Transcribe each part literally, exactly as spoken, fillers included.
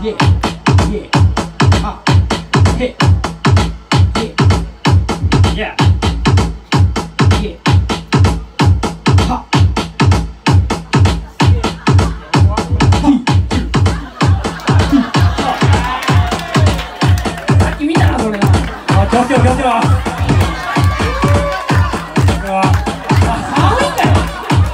Yeah, yeah, uh, hey, yeah, yeah, yeah, ha,さっき見たなそれな。あ、気をつけろ気をつけろ。これはあ、寒いんだよ。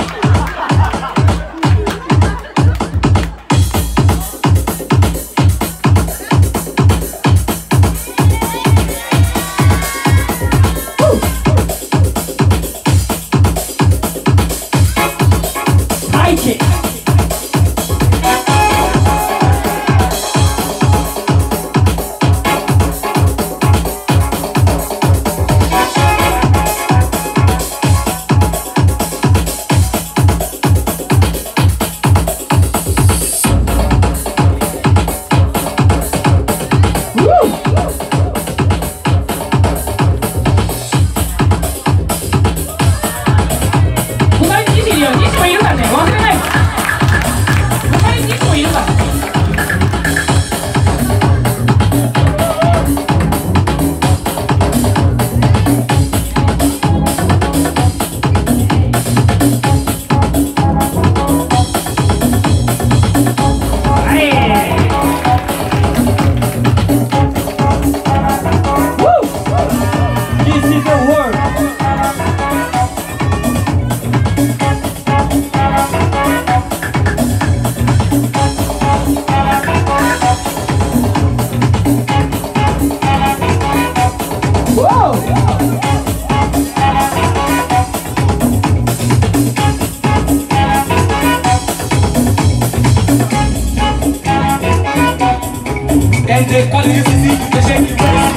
And they call you to see the shaky face.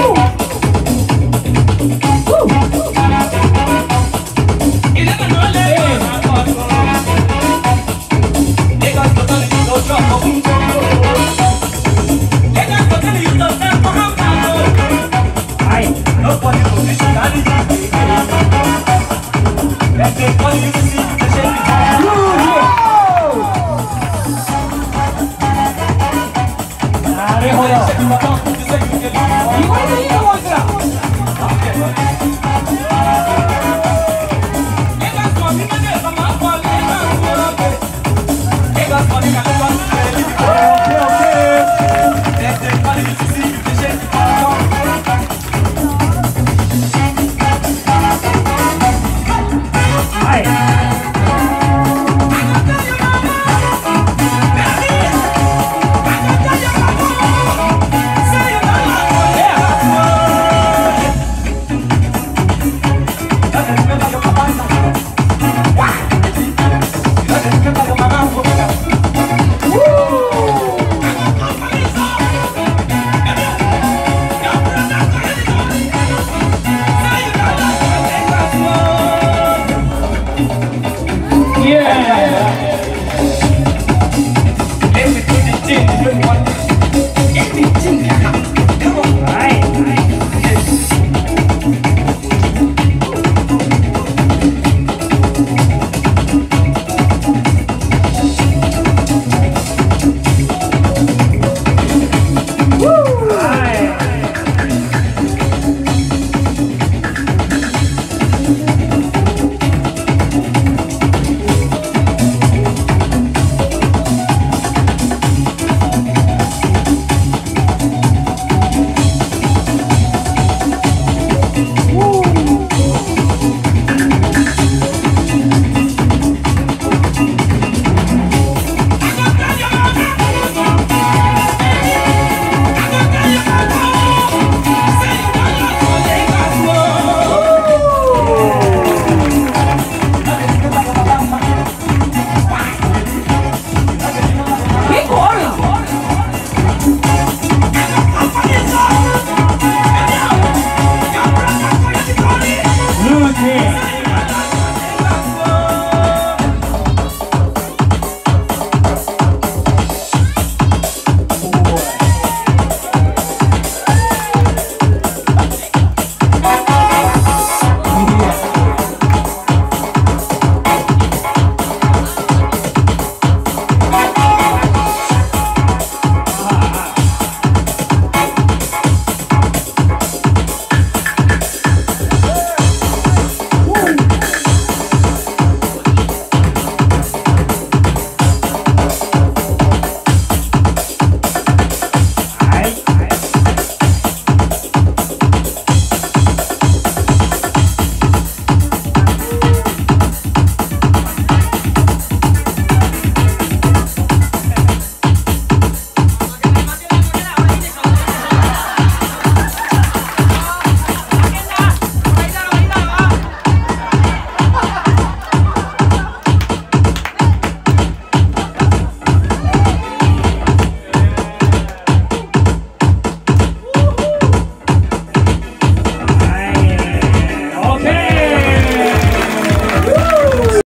You never know that. They got to tell you no trouble. They got to tell you no trouble. I nobody position that is you. And they call you to see the shaky face. Money, money,